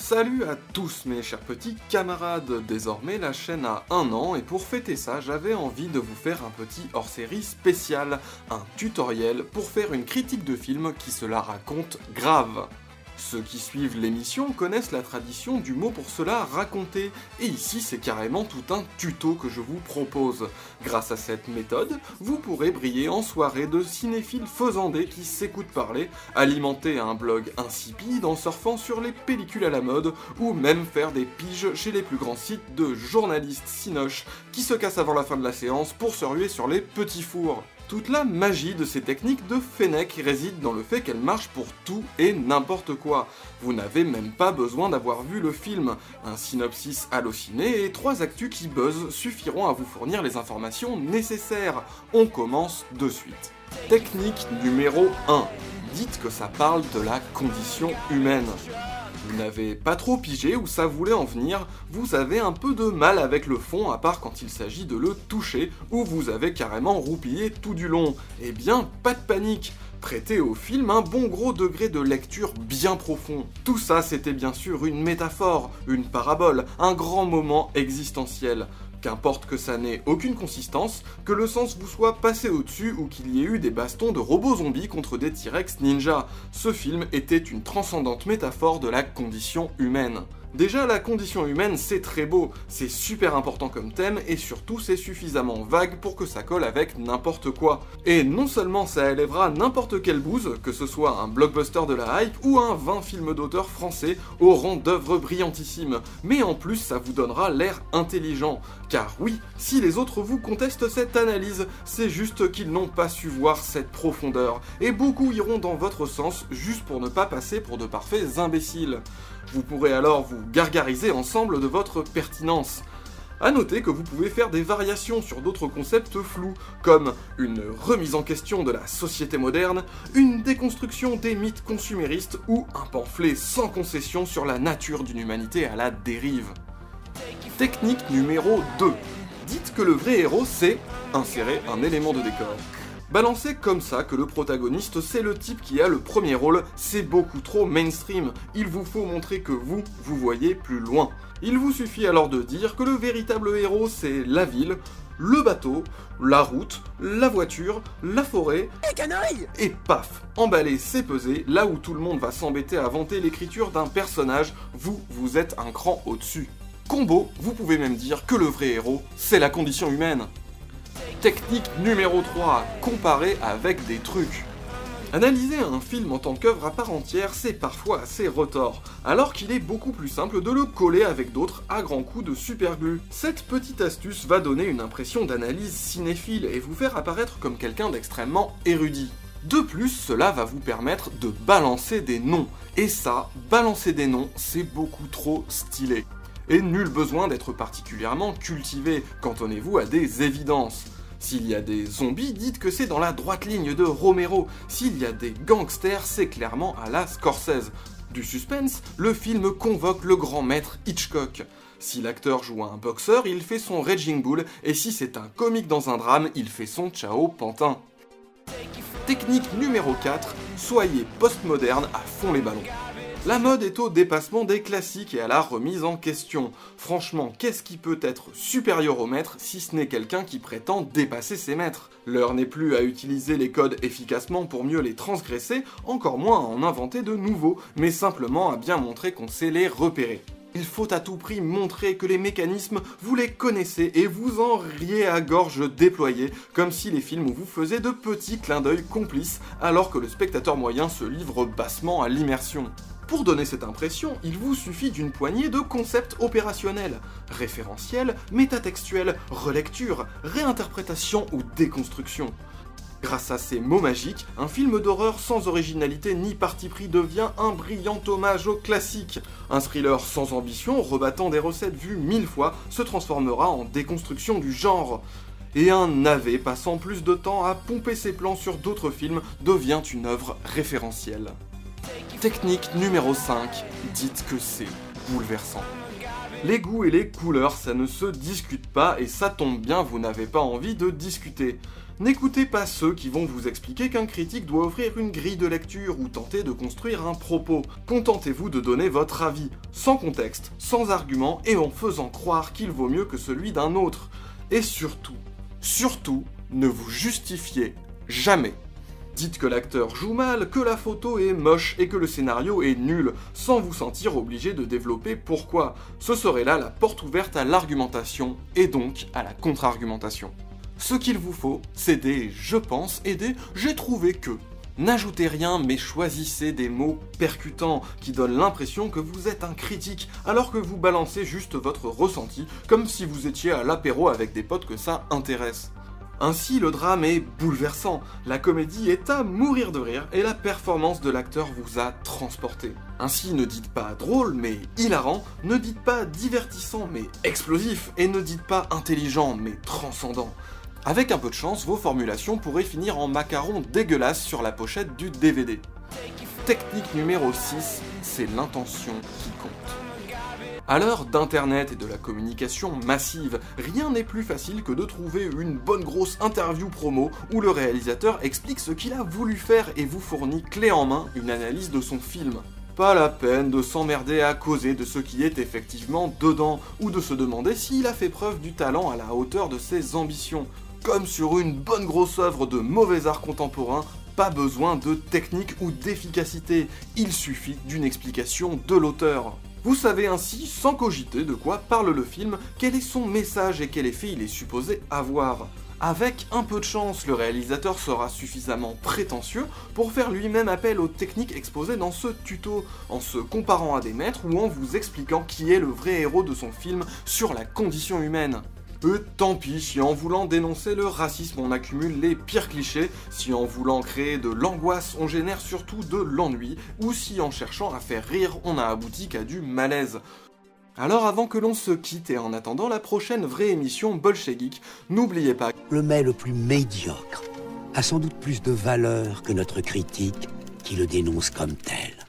Salut à tous mes chers petits camarades, désormais la chaîne a 1 an et pour fêter ça j'avais envie de vous faire un petit hors-série spécial, un tutoriel pour faire une critique de film qui se la raconte grave. Ceux qui suivent l'émission connaissent la tradition du mot pour cela raconter, et ici c'est carrément tout un tuto que je vous propose. Grâce à cette méthode, vous pourrez briller en soirée de cinéphiles faisandés qui s'écoutent parler, alimenter un blog insipide en surfant sur les pellicules à la mode, ou même faire des piges chez les plus grands sites de journalistes cinoches qui se cassent avant la fin de la séance pour se ruer sur les petits fours. Toute la magie de ces techniques de Fennec réside dans le fait qu'elles marchent pour tout et n'importe quoi. Vous n'avez même pas besoin d'avoir vu le film. Un synopsis halluciné et 3 actus qui buzzent suffiront à vous fournir les informations nécessaires. On commence de suite. Technique numéro 1. Dites que ça parle de la condition humaine. Vous n'avez pas trop pigé où ça voulait en venir, vous avez un peu de mal avec le fond à part quand il s'agit de le toucher, ou vous avez carrément roupillé tout du long. Eh bien, pas de panique, prêtez au film un bon gros degré de lecture bien profond. Tout ça c'était bien sûr une métaphore, une parabole, un grand moment existentiel. Qu'importe que ça n'ait aucune consistance, que le sens vous soit passé au-dessus ou qu'il y ait eu des bastons de robots zombies contre des T-Rex ninja, ce film était une transcendante métaphore de la condition humaine. Déjà, la condition humaine, c'est très beau, c'est super important comme thème, et surtout c'est suffisamment vague pour que ça colle avec n'importe quoi. Et non seulement ça élèvera n'importe quelle bouse, que ce soit un blockbuster de la hype ou un 20 films d'auteur français au rang d'œuvre brillantissime, mais en plus ça vous donnera l'air intelligent. Car oui, si les autres vous contestent cette analyse, c'est juste qu'ils n'ont pas su voir cette profondeur, et beaucoup iront dans votre sens juste pour ne pas passer pour de parfaits imbéciles. Vous pourrez alors vous gargariser ensemble de votre pertinence. A noter que vous pouvez faire des variations sur d'autres concepts flous, comme une remise en question de la société moderne, une déconstruction des mythes consuméristes ou un pamphlet sans concession sur la nature d'une humanité à la dérive. Technique numéro 2. Dites que le vrai héros c'est insérer un élément de décor. Balancer comme ça que le protagoniste c'est le type qui a le premier rôle, c'est beaucoup trop mainstream. Il vous faut montrer que vous voyez plus loin. Il vous suffit alors de dire que le véritable héros c'est la ville, le bateau, la route, la voiture, la forêt, et paf, emballé, c'est pesé, là où tout le monde va s'embêter à vanter l'écriture d'un personnage, vous êtes un cran au-dessus. Combo, vous pouvez même dire que le vrai héros, c'est la condition humaine. Technique numéro 3, comparer avec des trucs. Analyser un film en tant qu'œuvre à part entière, c'est parfois assez retors, alors qu'il est beaucoup plus simple de le coller avec d'autres à grands coups de superglue. Cette petite astuce va donner une impression d'analyse cinéphile et vous faire apparaître comme quelqu'un d'extrêmement érudit. De plus, cela va vous permettre de balancer des noms, et ça, balancer des noms, c'est beaucoup trop stylé. Et nul besoin d'être particulièrement cultivé, cantonnez-vous à des évidences. S'il y a des zombies, dites que c'est dans la droite ligne de Romero. S'il y a des gangsters, c'est clairement à la Scorsese. Du suspense, le film convoque le grand maître Hitchcock. Si l'acteur joue un boxeur, il fait son Raging Bull, et si c'est un comique dans un drame, il fait son Ciao Pantin. Technique numéro 4, soyez postmoderne à fond les ballons. La mode est au dépassement des classiques et à la remise en question. Franchement, qu'est-ce qui peut être supérieur au maître si ce n'est quelqu'un qui prétend dépasser ses maîtres? L'heure n'est plus à utiliser les codes efficacement pour mieux les transgresser, encore moins à en inventer de nouveaux, mais simplement à bien montrer qu'on sait les repérer. Il faut à tout prix montrer que les mécanismes, vous les connaissez et vous en riez à gorge déployée, comme si les films vous faisaient de petits clins d'œil complices, alors que le spectateur moyen se livre bassement à l'immersion. Pour donner cette impression, il vous suffit d'une poignée de concepts opérationnels, référentiels, métatextuels, relecture, réinterprétation ou déconstruction. Grâce à ces mots magiques, un film d'horreur sans originalité ni parti pris devient un brillant hommage au classique. Un thriller sans ambition, rebattant des recettes vues 1000 fois, se transformera en déconstruction du genre. Et un navet passant plus de temps à pomper ses plans sur d'autres films devient une œuvre référentielle. Technique numéro 5, dites que c'est bouleversant. Les goûts et les couleurs, ça ne se discute pas et ça tombe bien, vous n'avez pas envie de discuter. N'écoutez pas ceux qui vont vous expliquer qu'un critique doit offrir une grille de lecture ou tenter de construire un propos. Contentez-vous de donner votre avis, sans contexte, sans argument et en faisant croire qu'il vaut mieux que celui d'un autre. Et surtout, ne vous justifiez jamais. Dites que l'acteur joue mal, que la photo est moche et que le scénario est nul, sans vous sentir obligé de développer pourquoi. Ce serait là la porte ouverte à l'argumentation et donc à la contre-argumentation. Ce qu'il vous faut, c'est des « je pense » et des « j'ai trouvé que ». N'ajoutez rien, mais choisissez des mots percutants qui donnent l'impression que vous êtes un critique, alors que vous balancez juste votre ressenti, comme si vous étiez à l'apéro avec des potes que ça intéresse. Ainsi, le drame est bouleversant, la comédie est à mourir de rire et la performance de l'acteur vous a transporté. Ainsi, ne dites pas drôle mais hilarant, ne dites pas divertissant mais explosif, et ne dites pas intelligent mais transcendant. Avec un peu de chance, vos formulations pourraient finir en macarons dégueulasses sur la pochette du DVD. Technique numéro 6, c'est l'intention qui compte. À l'heure d'internet et de la communication massive, rien n'est plus facile que de trouver une bonne grosse interview promo où le réalisateur explique ce qu'il a voulu faire et vous fournit clé en main une analyse de son film. Pas la peine de s'emmerder à causer de ce qui est effectivement dedans, ou de se demander s'il a fait preuve du talent à la hauteur de ses ambitions. Comme sur une bonne grosse œuvre de mauvais art contemporain, pas besoin de technique ou d'efficacité, il suffit d'une explication de l'auteur. Vous savez ainsi, sans cogiter de quoi parle le film, quel est son message et quel effet il est supposé avoir. Avec un peu de chance, le réalisateur sera suffisamment prétentieux pour faire lui-même appel aux techniques exposées dans ce tuto, en se comparant à des maîtres ou en vous expliquant qui est le vrai héros de son film sur la condition humaine. Tant pis si en voulant dénoncer le racisme on accumule les pires clichés, si en voulant créer de l'angoisse on génère surtout de l'ennui, ou si en cherchant à faire rire on a abouti qu'à du malaise. Alors avant que l'on se quitte et en attendant la prochaine vraie émission Bolchegeek, n'oubliez pas... Le mets le plus médiocre a sans doute plus de valeur que notre critique qui le dénonce comme tel.